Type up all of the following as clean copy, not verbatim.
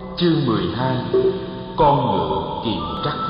Chương 12. Con ngựa kiềm trắc.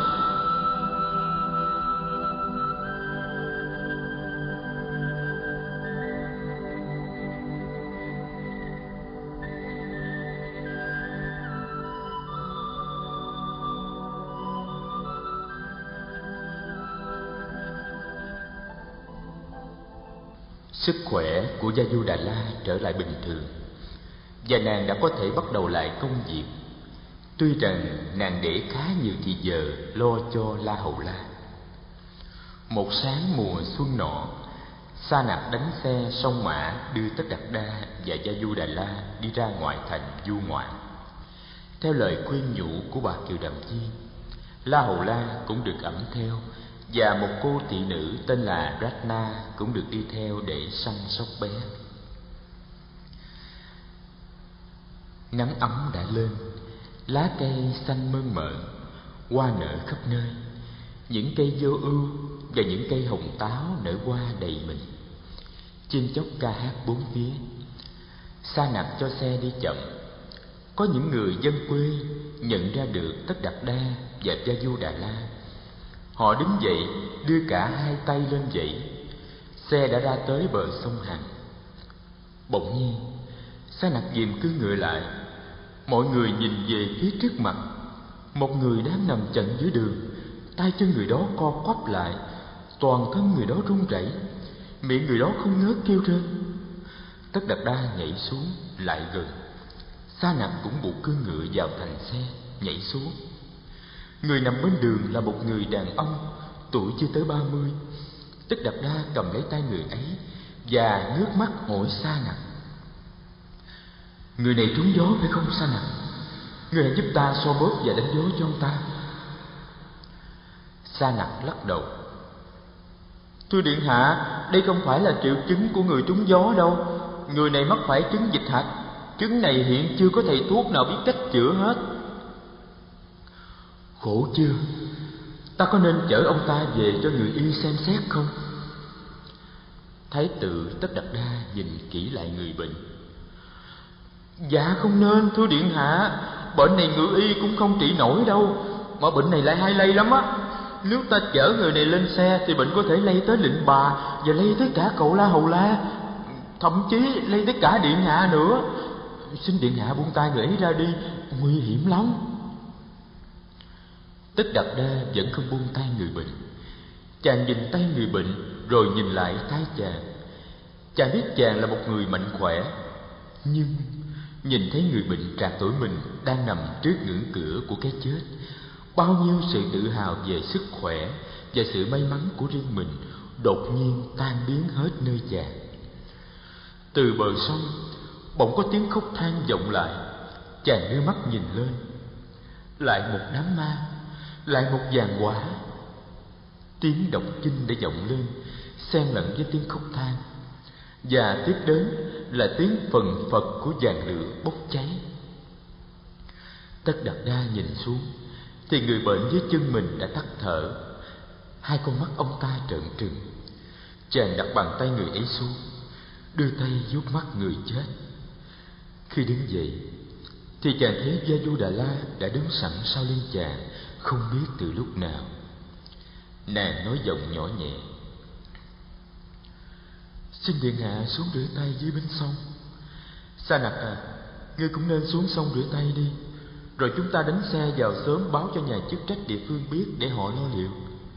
Sức khỏe của Gia Du Đà La trở lại bình thường, và nàng đã có thể bắt đầu lại công việc. Tuy rằng nàng để khá nhiều thì giờ lo cho La Hầu La. Một sáng mùa xuân nọ, Sa Nạp đánh xe song mã đưa Tất Đạt Đa và Gia Du Đà La đi ra ngoại thành du ngoạn. Theo lời khuyên nhủ của bà Kiều Đàm Viên, La Hầu La cũng được ẵm theo, và một cô thị nữ tên là Ratna cũng được đi theo để săn sóc bé. Nắng ấm đã lên, lá cây xanh mơn mởn, hoa nở khắp nơi. Những cây vô ưu và những cây hồng táo nở hoa đầy mình. Chim chóc ca hát bốn phía. Sa Nạp cho xe đi chậm. Có những người dân quê nhận ra được Tất Đạt Đa và Gia Du Đà La. Họ đứng dậy, đưa cả hai tay lên dãy. Xe đã ra tới bờ sông Hằng. Bỗng nhiên, Sa Nạp dìm cứ ngựa lại. Mọi người nhìn về phía trước mặt. Một người đang nằm chận dưới đường. Tay chân người đó co quắp lại, toàn thân người đó run rẩy, miệng người đó không ngớt kêu rên. Tất Đạt Đa nhảy xuống lại gần. Sa Nạp cũng buộc cưỡi ngựa vào thành xe, nhảy xuống. Người nằm bên đường là một người đàn ông, tuổi chưa tới 30. Tất Đạt Đa cầm lấy tay người ấy và ngước mắt hỏi Sa Nạp: "Người này trúng gió phải không Sa Nạp? Người hãy giúp ta xoa bóp và đánh gió cho ông ta." Sa Nạp lắc đầu: "Thưa điện hạ, đây không phải là triệu chứng của người trúng gió đâu. Người này mắc phải chứng dịch hạch. Chứng này hiện chưa có thầy thuốc nào biết cách chữa hết." "Khổ chưa? Ta có nên chở ông ta về cho người y xem xét không?" Thái tử Tất Đạt Đa nhìn kỹ lại người bệnh. "Dạ không nên thưa điện hạ. Bệnh này ngự y cũng không trị nổi đâu. Mà bệnh này lại hay lây lắm á. Nếu ta chở người này lên xe thì bệnh có thể lây tới lệnh bà, và lây tới cả cậu La Hầu La, thậm chí lây tới cả điện hạ nữa. Xin điện hạ buông tay người ấy ra đi, nguy hiểm lắm." Tất Đạt Đa vẫn không buông tay người bệnh. Chàng nhìn tay người bệnh rồi nhìn lại thái chàng. Chàng biết chàng là một người mạnh khỏe, nhưng nhìn thấy người bệnh trạc tuổi mình đang nằm trước ngưỡng cửa của cái chết, bao nhiêu sự tự hào về sức khỏe và sự may mắn của riêng mình đột nhiên tan biến hết nơi chàng. Từ bờ sông bỗng có tiếng khóc than vọng lại. Chàng đưa mắt nhìn lên. Lại một đám ma, lại một dàn quả. Tiếng đọc kinh đã vọng lên, xen lẫn với tiếng khóc than, và tiếp đến là tiếng phần phật của dàn lửa bốc cháy. Tất Đạt Đa nhìn xuống thì người bệnh dưới chân mình đã tắt thở. Hai con mắt ông ta trợn trừng. Chàng đặt bàn tay người ấy xuống, đưa tay vuốt mắt người chết. Khi đứng dậy thì chàng thấy Gia Du Đà La đã đứng sẵn sau lưng chàng, không biết từ lúc nào. Nàng nói giọng nhỏ nhẹ: "Xin điện hạ xuống rửa tay dưới bến sông. Sa Nạp à, ngươi cũng nên xuống sông rửa tay đi, rồi chúng ta đánh xe vào sớm báo cho nhà chức trách địa phương biết để họ lo liệu."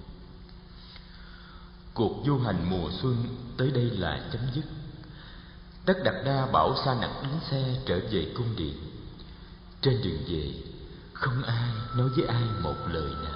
Cuộc du hành mùa xuân tới đây là chấm dứt. Tất Đạt Đa bảo Sa Nạp đánh xe trở về cung điện. Trên đường về, không ai nói với ai một lời nào.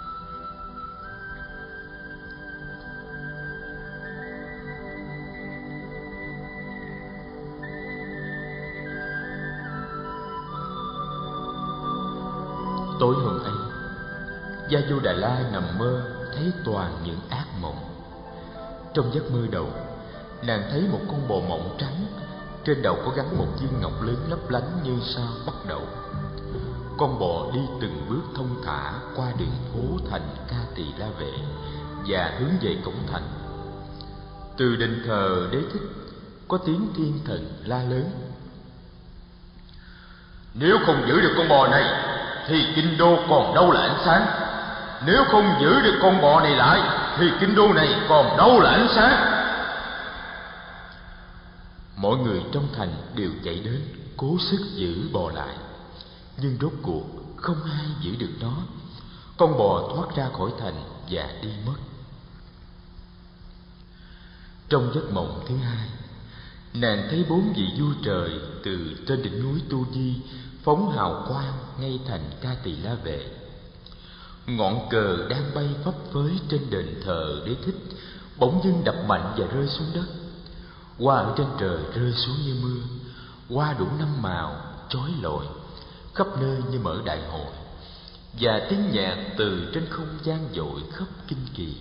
Tối hôm ấy, Gia Du Đà La nằm mơ thấy toàn những ác mộng. Trong giấc mơ đầu, nàng thấy một con bò mộng trắng, trên đầu có gắn một viên ngọc lớn lấp lánh như sao bắt đầu. Con bò đi từng bước thông thả qua đường phố thành Ca Tỳ La Vệ và hướng về cổng thành. Từ đền thờ Đế Thích có tiếng thiên thần la lớn: Nếu không giữ được con bò này thì kinh đô còn đâu là ánh sáng. Nếu không giữ được con bò này lại thì kinh đô này còn đâu là ánh sáng. Mọi người trong thành đều chạy đến cố sức giữ bò lại, nhưng rốt cuộc không ai giữ được nó. Con bò thoát ra khỏi thành và đi mất. Trong giấc mộng thứ hai, nàng thấy 4 vị vua trời từ trên đỉnh núi Tu Di phóng hào quang ngay thành Ca Tỳ La Vệ. Ngọn cờ đang bay phấp phới trên đền thờ Đế Thích bỗng dưng đập mạnh và rơi xuống đất. Hoa ở trên trời rơi xuống như mưa, hoa đủ 5 màu chói lọi khắp nơi như mở đại hội, và tiếng nhạc từ trên không gian dội khắp kinh kỳ.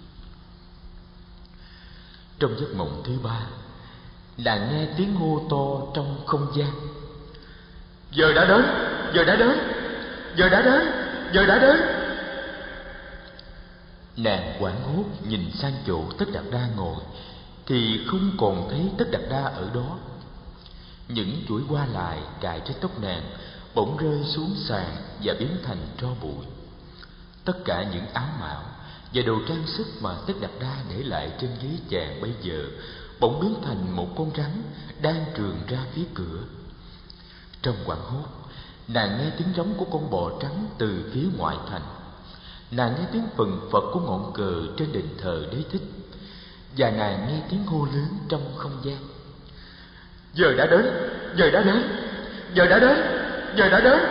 Trong giấc mộng thứ ba, nàng nghe tiếng hô to trong không gian: giờ đã đến, giờ đã đến, giờ đã đến, giờ đã đến. Nàng hoảng hốt nhìn sang chỗ Tất Đạt Đa ngồi thì không còn thấy Tất Đạt Đa ở đó. Những chuỗi hoa lại cài trên tóc nàng bỗng rơi xuống sàn và biến thành tro bụi. Tất cả những áo mạo và đồ trang sức mà Tất Đạt Đa để lại trên ghế chàng bây giờ bỗng biến thành một con rắn đang trườn ra phía cửa. Trong hoảng hốt, nàng nghe tiếng rống của con bò trắng từ phía ngoại thành. Nàng nghe tiếng phần phật của ngọn cờ trên đền thờ Đế Thích, và nàng nghe tiếng hô lớn trong không gian: giờ đã đến, giờ đã đến, giờ đã đến, giờ đã đến.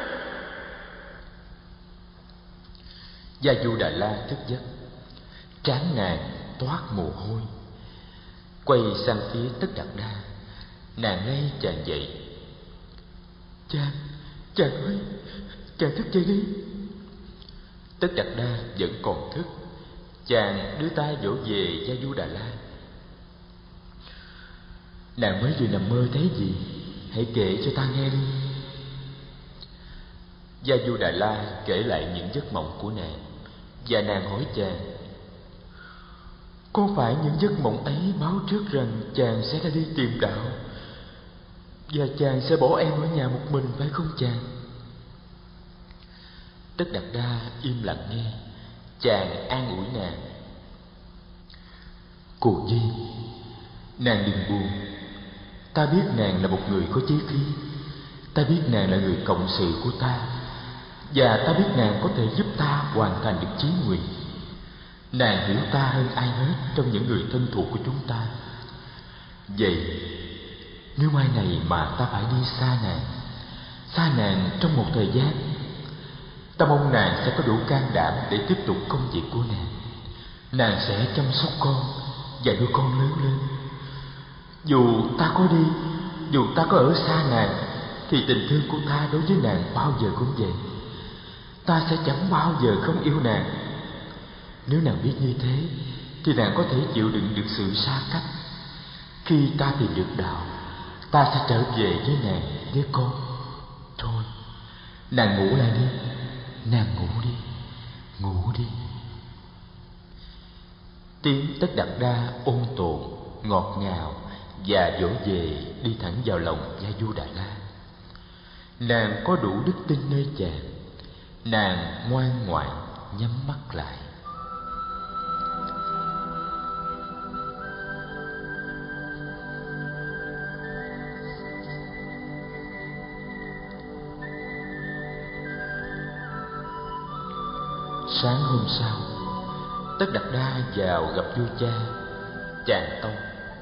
Gia Du Đà La thức giấc, trán nàng toát mồ hôi. Quay sang phía Tất Đạt Đa, nàng lay chàng dậy: Chàng ơi, chàng thức dậy đi. Tất Đạt Đa vẫn còn thức. Chàng đưa tay vỗ về Gia Du Đà La: nàng mới vừa nằm mơ thấy gì? Hãy kể cho ta nghe đi. Gia Du Đà La kể lại những giấc mộng của nàng, và nàng hỏi chàng: có phải những giấc mộng ấy báo trước rằng chàng sẽ ra đi tìm đạo, và chàng sẽ bỏ em ở nhà một mình, phải không chàng? Tất Đạt Đa im lặng nghe. Chàng an ủi nàng: cô Nhi, nàng đừng buồn. Ta biết nàng là một người có chí khí. Ta biết nàng là người cộng sự của ta, và ta biết nàng có thể giúp ta hoàn thành được chí nguyện. Nàng hiểu ta hơn ai hết trong những người thân thuộc của chúng ta. Vậy nếu mai này mà ta phải đi xa nàng trong một thời gian, ta mong nàng sẽ có đủ can đảm để tiếp tục công việc của nàng. Nàng sẽ chăm sóc con và nuôi con lớn lên. Dù ta có đi, dù ta có ở xa nàng, thì tình thương của ta đối với nàng bao giờ cũng vậy. Ta sẽ chẳng bao giờ không yêu nàng. Nếu nàng biết như thế, thì nàng có thể chịu đựng được sự xa cách. Khi ta tìm được đạo, ta sẽ trở về với nàng, với con. Thôi, nàng ngủ lại đi. Nàng ngủ đi, ngủ đi. Tiếng Tất Đạt Đa ôn tồn, ngọt ngào và dỗ về đi thẳng vào lòng Gia Du Đà La. Nàng có đủ đức tin nơi chàng. Nàng ngoan ngoãn nhắm mắt lại. Sáng hôm sau, Tất Đạt Đa vào gặp vua cha. Chàng tâu: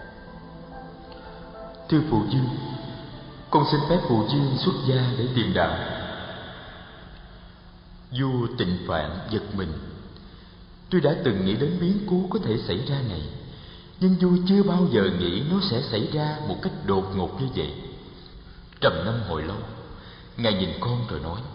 thưa phụ vương, con xin phép phụ vương xuất gia để tìm đạo. Vua Tịnh Phạn giật mình. Tôi đã từng nghĩ đến biến cố có thể xảy ra này, nhưng vua chưa bao giờ nghĩ nó sẽ xảy ra một cách đột ngột như vậy. Trầm ngâm hồi lâu, ngài nhìn con rồi nói: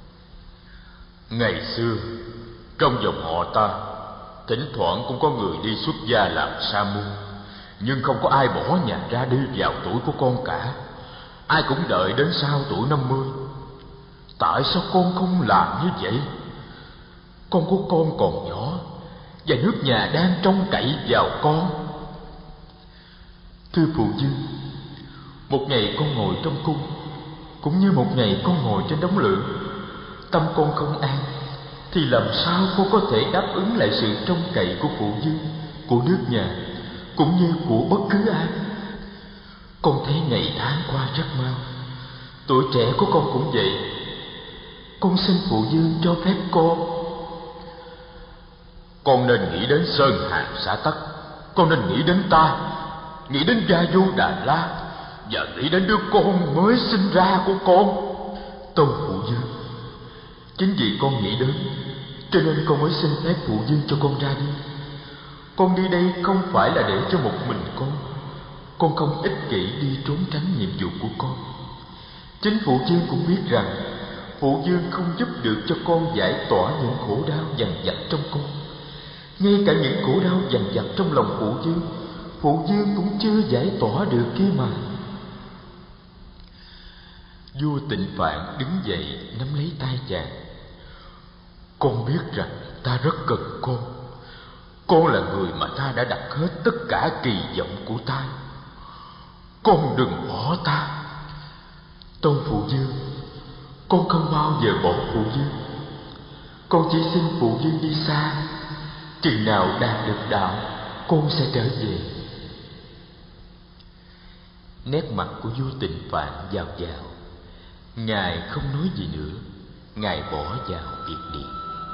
ngày xưa trong dòng họ ta, thỉnh thoảng cũng có người đi xuất gia làm sa môn, nhưng không có ai bỏ nhà ra đi vào tuổi của con cả. Ai cũng đợi đến sau tuổi 50. Tại sao con không làm như vậy? Con của con còn nhỏ, và nước nhà đang trông cậy vào con. Thưa phụ vương, một ngày con ngồi trong cung, Cũng như một ngày con ngồi trên đống lửa, tâm con không an, thì làm sao con có thể đáp ứng lại sự trông cậy của phụ dương, của nước nhà, cũng như của bất cứ ai? Con thấy ngày tháng qua rất mau. Tuổi trẻ của con cũng vậy. Con xin phụ dương cho phép con nên nghĩ đến Sơn Hà xã Tắc. Con nên nghĩ đến ta, nghĩ đến Gia Du Đà La, và nghĩ đến đứa con mới sinh ra của con. Tâu phụ dương, chính vì con nghĩ đến, cho nên con mới xin phép phụ dương cho con ra đi. Con đi đây không phải là để cho một mình con. Con không ích kỷ đi trốn tránh nhiệm vụ của con. Chính phụ dương cũng biết rằng phụ dương không giúp được cho con giải tỏa những khổ đau dằn vặt trong con. Ngay cả những khổ đau dằn vặt trong lòng phụ dương cũng chưa giải tỏa được kia mà. Vua Tịnh Phạn đứng dậy nắm lấy tay chàng. Con biết rằng ta rất cần con. Con là người mà ta đã đặt hết tất cả kỳ vọng của ta. Con đừng bỏ ta. Tôn phụ dương, con không bao giờ bỏ phụ dương. Con chỉ xin phụ dương đi xa. Chừng nào đạt được đạo, con sẽ trở về. Nét mặt của vua Tịnh Phạn vào vào. Ngài không nói gì nữa. Ngài bỏ vào biệt điện.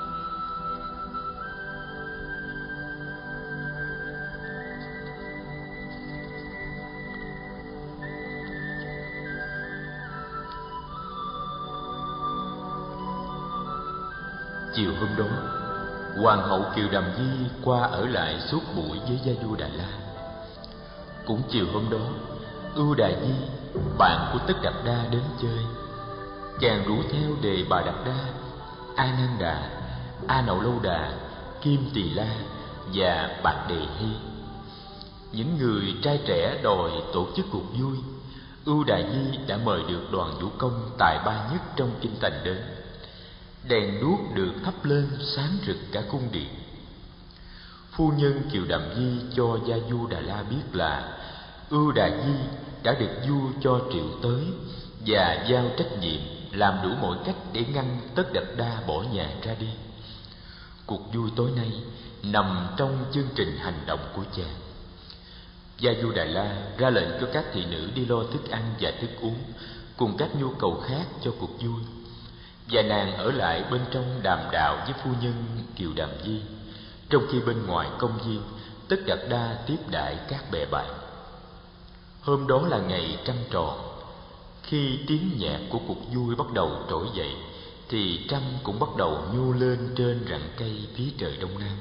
Chiều hôm đó, Hoàng hậu Kiều Đàm Di qua ở lại suốt buổi với Gia Du Đà La. Cũng chiều hôm đó, Ưu Đà Di, bạn của Tất Đạt Đa đến chơi. Chàng rủ theo Đề Bà Đạt Đa, A Nan Đà, A Nậu Lâu Đà, Kim Tỳ La và Bạc Đề Hy. Những người trai trẻ đòi tổ chức cuộc vui. Ưu Đà Di đã mời được đoàn vũ công tài ba nhất trong kinh thành đến. Đèn đuốc được thắp lên sáng rực cả cung điện. Phu nhân Kiều Đàm Di cho Gia Du Đà La biết là Ưu Đà Di đã được vua cho triệu tới và giao trách nhiệm làm đủ mọi cách để ngăn Tất Đạt Đa bỏ nhà ra đi. Cuộc vui tối nay nằm trong chương trình hành động của chàng. Gia Du Đà La ra lệnh cho các thị nữ đi lo thức ăn và thức uống cùng các nhu cầu khác cho cuộc vui, và nàng ở lại bên trong đàm đạo với phu nhân Kiều Đàm Di, trong khi bên ngoài công viên Tất Đạt Đa tiếp đãi các bè bạn. Hôm đó là ngày trăng tròn. Khi tiếng nhạc của cuộc vui bắt đầu trỗi dậy, thì trăng cũng bắt đầu nhô lên trên rặng cây phía trời đông nam.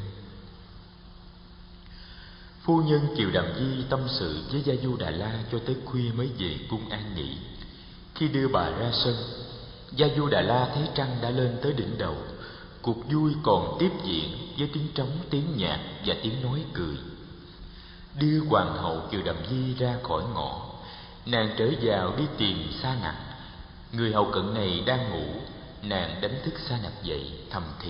Phu nhân Kiều Đàm Di tâm sự với Gia Du Đà La cho tới khuya mới về cung an nghỉ. Khi đưa bà ra sân, Gia Du Đà La thấy trăng đã lên tới đỉnh đầu. Cuộc vui còn tiếp diễn với tiếng trống, tiếng nhạc và tiếng nói cười. Đưa hoàng hậu Kiều Đàm Di ra khỏi ngõ, nàng trở vào đi tìm Sa Nặc. Người hầu cận này đang ngủ. Nàng đánh thức Sa Nặc dậy thầm thì: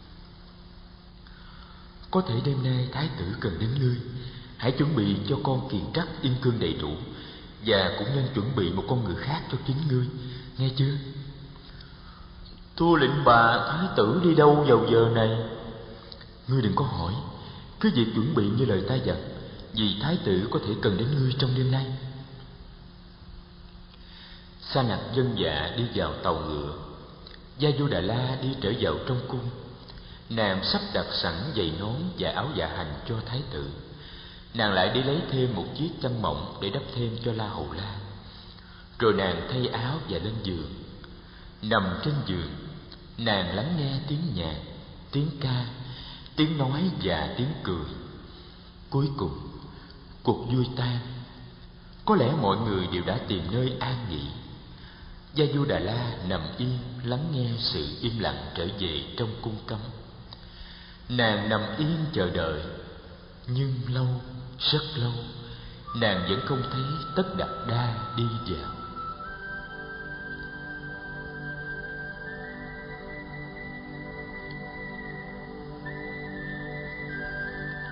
có thể đêm nay thái tử cần đến ngươi. Hãy chuẩn bị cho con kiền trắc yên cương đầy đủ, và cũng nên chuẩn bị một con ngựa khác cho chính ngươi, nghe chưa? Thưa lệnh bà, thái tử đi đâu vào giờ này? Ngươi đừng có hỏi, cứ việc chuẩn bị như lời ta dặn, vì thái tử có thể cần đến ngươi trong đêm nay. Sa Nặc vâng dạ đi vào tàu ngựa. Gia Du Đà La đi trở vào trong cung. Nàng sắp đặt sẵn giày nón và áo dạ hành cho thái tử. Nàng lại đi lấy thêm một chiếc chăn mỏng để đắp thêm cho La Hầu La. Rồi nàng thay áo và lên giường. Nằm trên giường, nàng lắng nghe tiếng nhạc, tiếng ca, tiếng nói và tiếng cười. Cuối cùng, cuộc vui tan. Có lẽ mọi người đều đã tìm nơi an nghỉ. Gia Du Đà La nằm yên lắng nghe sự im lặng trở về trong cung cấm. Nàng nằm yên chờ đợi, nhưng lâu, rất lâu, nàng vẫn không thấy Tất Đạt Đa đi vào.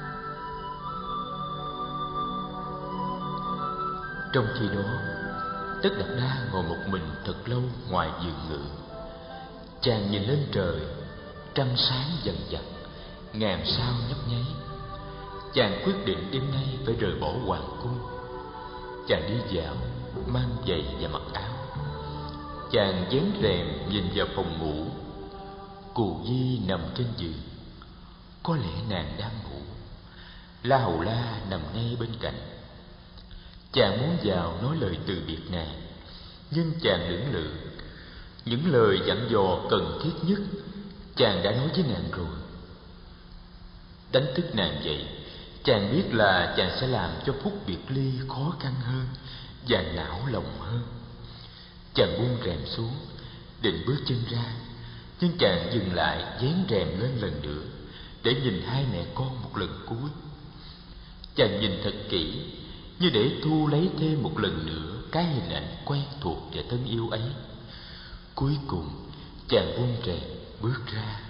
Trong khi đó, Tất Đạt Đa ngồi một mình thật lâu ngoài giường ngự. Chàng nhìn lên trời, trăng sáng dần dần, ngàn sao nhấp nháy. Chàng quyết định đêm nay phải rời bỏ hoàng cung. Chàng đi dạo, mang giày và mặc áo. Chàng vén rèm nhìn vào phòng ngủ. Cù Di nằm trên giường. Có lẽ nàng đang ngủ. La Hầu La nằm ngay bên cạnh. Chàng muốn vào nói lời từ biệt nàng, nhưng chàng lưỡng lự. Những lời dặn dò cần thiết nhất chàng đã nói với nàng rồi. Đánh thức nàng dậy, chàng biết là chàng sẽ làm cho phút biệt ly khó khăn hơn và não lòng hơn. Chàng buông rèm xuống, định bước chân ra, nhưng chàng dừng lại, vén rèm lên lần nữa để nhìn hai mẹ con một lần cuối. Chàng nhìn thật kỹ, như để thu lấy thêm một lần nữa cái hình ảnh quen thuộc và thân yêu ấy. Cuối cùng chàng buông rèm bước ra.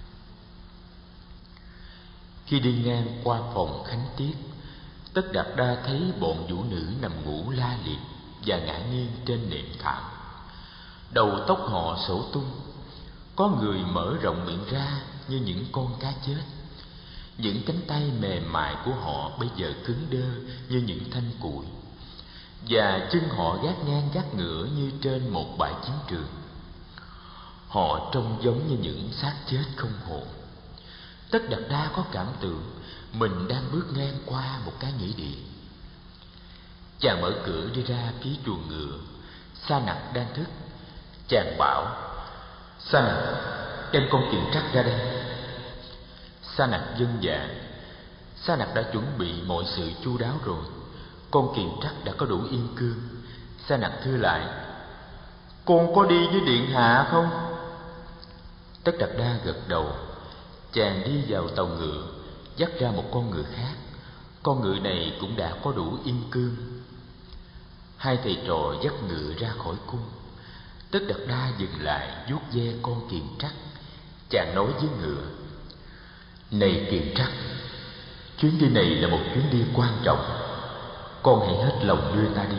Khi đi ngang qua phòng Khánh Tiết, Tất Đạt Đa thấy bọn vũ nữ nằm ngủ la liệt và ngả nghiêng trên nệm thảm. Đầu tóc họ xõa tung, có người mở rộng miệng ra như những con cá chết. Những cánh tay mềm mại của họ bây giờ cứng đơ như những thanh củi, và chân họ gác ngang gác ngửa như trên một bãi chiến trường. Họ trông giống như những xác chết không hồn. Tất Đạt Đa có cảm tưởng mình đang bước ngang qua một cái nghĩa địa. Chàng mở cửa đi ra phía chuồng ngựa. Sa Nặc đang thức. Chàng bảo: Sa Nặc, đem con kiền trắc ra đây. Sa Nặc vâng dạ. Sa Nặc đã chuẩn bị mọi sự chu đáo rồi. Con kiền trắc đã có đủ yên cương. Sa Nặc thưa lại: Con có đi với điện hạ không? Tất Đạt Đa gật đầu. Chàng đi vào tàu ngựa, dắt ra một con ngựa khác. Con ngựa này cũng đã có đủ yên cương. Hai thầy trò dắt ngựa ra khỏi cung. Tất Đạt Đa dừng lại vuốt ve con kiền trắc. Chàng nói với ngựa: Này kiền trắc, chuyến đi này là một chuyến đi quan trọng. Con hãy hết lòng đưa ta đi.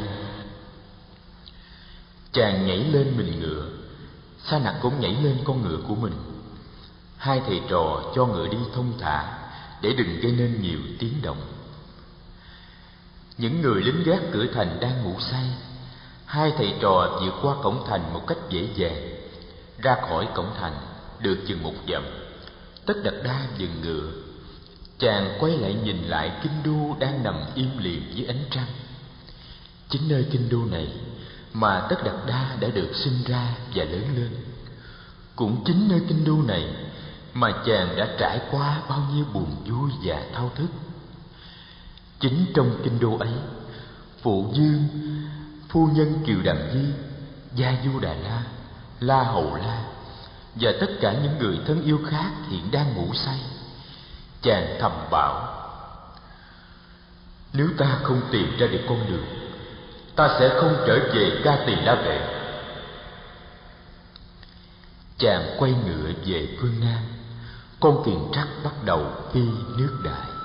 Chàng nhảy lên mình ngựa. Sa Nặc cũng nhảy lên con ngựa của mình. Hai thầy trò cho ngựa đi thông thả để đừng gây nên nhiều tiếng động. Những người lính gác cửa thành đang ngủ say. Hai thầy trò vượt qua cổng thành một cách dễ dàng. Ra khỏi cổng thành được chừng một dặm, Tất Đạt Đa dừng ngựa. Chàng quay lại nhìn lại kinh đô đang nằm im lìm dưới ánh trăng. Chính nơi kinh đô này mà Tất Đạt Đa đã được sinh ra và lớn lên. Cũng chính nơi kinh đô này mà chàng đã trải qua bao nhiêu buồn vui và thao thức. Chính trong kinh đô ấy, Phụ Dương, phu nhân Kiều Đàm Di, Gia Du Đà La, La Hầu La và tất cả những người thân yêu khác hiện đang ngủ say. Chàng thầm bảo: Nếu ta không tìm ra được con đường, ta sẽ không trở về Ca Tỳ La Vệ. Chàng quay ngựa về phương Nam. Con kiền trắc bắt đầu phi nước đại.